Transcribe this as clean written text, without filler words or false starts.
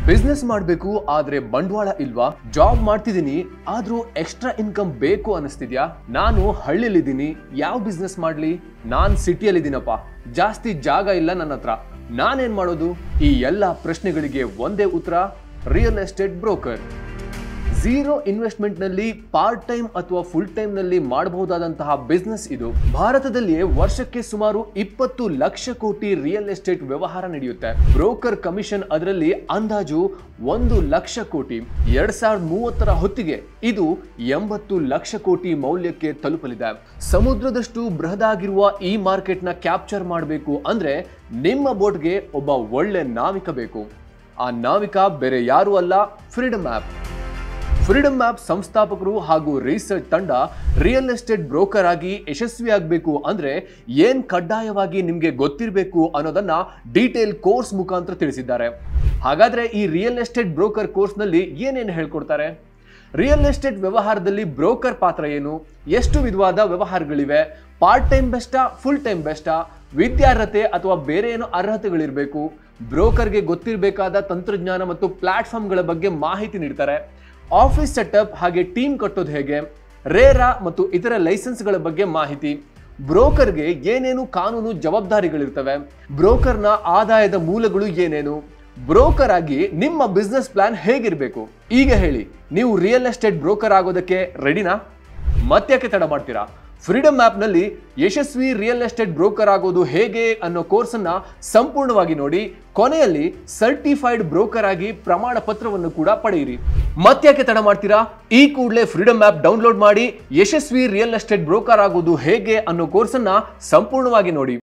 Business ಮಾಡಬೇಕು ಆದ್ರೆ ಬಂಡವಾಳ ಇಲ್ವಾ? ಜಾಬ್ ಮಾಡ್ತಿದ್ದೀನಿ ಆದ್ರೂ ಎಕ್ಸ್ಟ್ರಾ ಇನ್ಕಮ್ ಬೇಕು ಅನಿಸ್ತಿದ್ಯಾ? ನಾನು ಹಳ್ಳಿಲಿದ್ದೀನಿ, ಯಾವ ಬಿಸ್ನೆಸ್ ಮಾಡ್ಲಿ? ನಾನ್ ಸಿಟಿಯಲ್ಲಿದ್ದೀನಪ್ಪ, ಜಾಸ್ತಿ ಜಾಗ ಇಲ್ಲ ನನ್ನ ಹತ್ರ, ನಾನೇನ್ ಮಾಡೋದು? ಈ ಎಲ್ಲ ಪ್ರಶ್ನೆಗಳಿಗೆ ಒಂದೇ ಉತ್ತರ, real estate broker. Zero investment ನಲ್ಲಿ ಪಾರ್ಟ್ ಟೈಮ್ ಅಥವಾ ಫುಲ್ ಟೈಮ್ ನಲ್ಲಿ ಮಾಡಬಹುದಾದಂತಹ ಬಿಸ್ನೆಸ್ ಇದು. ಭಾರತದಲ್ಲಿ ವರ್ಷಕ್ಕೆ ಸುಮಾರು 20 ಲಕ್ಷ ಕೋಟಿ ರಿಯಲ್ ಎಸ್ಟೇಟ್ ವ್ಯವಹಾರ ನಡೆಯುತ್ತೆ. ಬ್ರೋಕರ್ ಕಮಿಷನ್ ಅದರಲ್ಲಿ ಅಂದಾಜು 1 ಲಕ್ಷ ಕೋಟಿ. 2030 ಹೊತ್ತಿಗೆ ಇದು 80 ಲಕ್ಷ ಕೋಟಿ ಮೌಲ್ಯಕ್ಕೆ ತಲುಪಲಿದೆ. ಸಮುದ್ರದಷ್ಟು ಬೃಹದಾಗಿರುವ ಈ ಮಾರ್ಕೆಟ್ ನ ಕ್ಯಾಪ್ಚರ್ ಮಾಡಬೇಕು ಅಂದ್ರೆ ನಿಮ್ಮ ಬೋಟ್ಗೆ ಒಬ್ಬ ಒಳ್ಳೆ ನಾವಿಕ ಬೇಕು. ಆ ನಾವಿಕ ಬೇರೆ ಯಾರು ಅಲ್ಲ, ಫ್ರೀಡಮ್ ಆಪ್. ಫ್ರೀಡಮ್ ಆಪ್ ಸಂಸ್ಥಾಪಕರು ಹಾಗೂ ರಿಸರ್ಚ್ ತಂಡ ರಿಯಲ್ ಎಸ್ಟೇಟ್ ಬ್ರೋಕರ್ ಆಗಿ ಯಶಸ್ವಿಯಾಗಬೇಕು ಅಂದ್ರೆ ಏನ್ ಕಡ್ಡಾಯವಾಗಿ ನಿಮ್ಗೆ ಗೊತ್ತಿರಬೇಕು ಅನ್ನೋದನ್ನ ಡೀಟೇಲ್ ಕೋರ್ಸ್ ಮುಖಾಂತರ ತಿಳಿಸಿದ್ದಾರೆ. ಹಾಗಾದ್ರೆ ಈ ರಿಯಲ್ ಎಸ್ಟೇಟ್ ಬ್ರೋಕರ್ ಕೋರ್ಸ್ ನಲ್ಲಿ ಏನೇನು ಹೇಳ್ಕೊಡ್ತಾರೆ? ರಿಯಲ್ ಎಸ್ಟೇಟ್ ವ್ಯವಹಾರದಲ್ಲಿ ಬ್ರೋಕರ್ ಪಾತ್ರ ಏನು? ಎಷ್ಟು ವಿಧವಾದ ವ್ಯವಹಾರಗಳಿವೆ? ಪಾರ್ಟ್ ಟೈಮ್ ಬೆಸ್ಟಾ, ಫುಲ್ ಟೈಮ್ ಬೆಸ್ಟಾ? ವಿದ್ಯಾರ್ಹತೆ ಅಥವಾ ಬೇರೆ ಏನೋ ಅರ್ಹತೆಗಳಿರಬೇಕು? ಬ್ರೋಕರ್ಗೆ ಗೊತ್ತಿರಬೇಕಾದ ತಂತ್ರಜ್ಞಾನ ಮತ್ತು ಪ್ಲಾಟ್ಫಾರ್ಮ್ಗಳ ಬಗ್ಗೆ ಮಾಹಿತಿ ನೀಡ್ತಾರೆ. ಆಫೀಸ್ ಸೆಟಪ್ ಹಾಗೆ ಟೀಮ್ ಕಟ್ಟೋದು ಹೇಗೆ, ರೇರಾ ಮತ್ತು ಇತರ ಲೈಸೆನ್ಸ್ಗಳ ಬಗ್ಗೆ ಮಾಹಿತಿ, ಬ್ರೋಕರ್ಗೆ ಏನೇನು ಕಾನೂನು ಜವಾಬ್ದಾರಿಗಳಿರ್ತವೆ, ಬ್ರೋಕರ್ನ ಆದಾಯದ ಮೂಲಗಳು ಏನೇನು, ಬ್ರೋಕರ್ ಆಗಿ ನಿಮ್ಮ ಬಿಸ್ನೆಸ್ ಪ್ಲಾನ್ ಹೇಗಿರಬೇಕು. ಈಗ ಹೇಳಿ, ನೀವು ರಿಯಲ್ ಎಸ್ಟೇಟ್ ಬ್ರೋಕರ್ ಆಗೋದಕ್ಕೆ ರೆಡಿನಾ? ಮತ್ತ್ಯಾಕೆ ತಡ ಮಾಡ್ತೀರಾ? ಫ್ರೀಡಮ್ ಆಪ್ ನಲ್ಲಿ ಯಶಸ್ವಿ ರಿಯಲ್ ಎಸ್ಟೇಟ್ ಬ್ರೋಕರ್ ಆಗೋದು ಹೇಗೆ ಅನ್ನೋ ಕೋರ್ಸ್ ಅನ್ನ ಸಂಪೂರ್ಣವಾಗಿ ನೋಡಿ. ಕೊನೆಯಲ್ಲಿ ಸರ್ಟಿಫೈಡ್ ಬ್ರೋಕರ್ ಆಗಿ ಪ್ರಮಾಣ ಪತ್ರವನ್ನು ಕೂಡ ಪಡೆಯಿರಿ. ಮತ್ತ್ಯಾಕೆ ತಡ ಮಾಡ್ತೀರಾ? ಈ ಕೂಡಲೇ ಫ್ರೀಡಮ್ ಆಪ್ ಡೌನ್ಲೋಡ್ ಮಾಡಿ ಯಶಸ್ವಿ ರಿಯಲ್ ಎಸ್ಟೇಟ್ ಬ್ರೋಕರ್ ಆಗೋದು ಹೇಗೆ ಅನ್ನೋ ಕೋರ್ಸ್ ಅನ್ನ ಸಂಪೂರ್ಣವಾಗಿ ನೋಡಿ.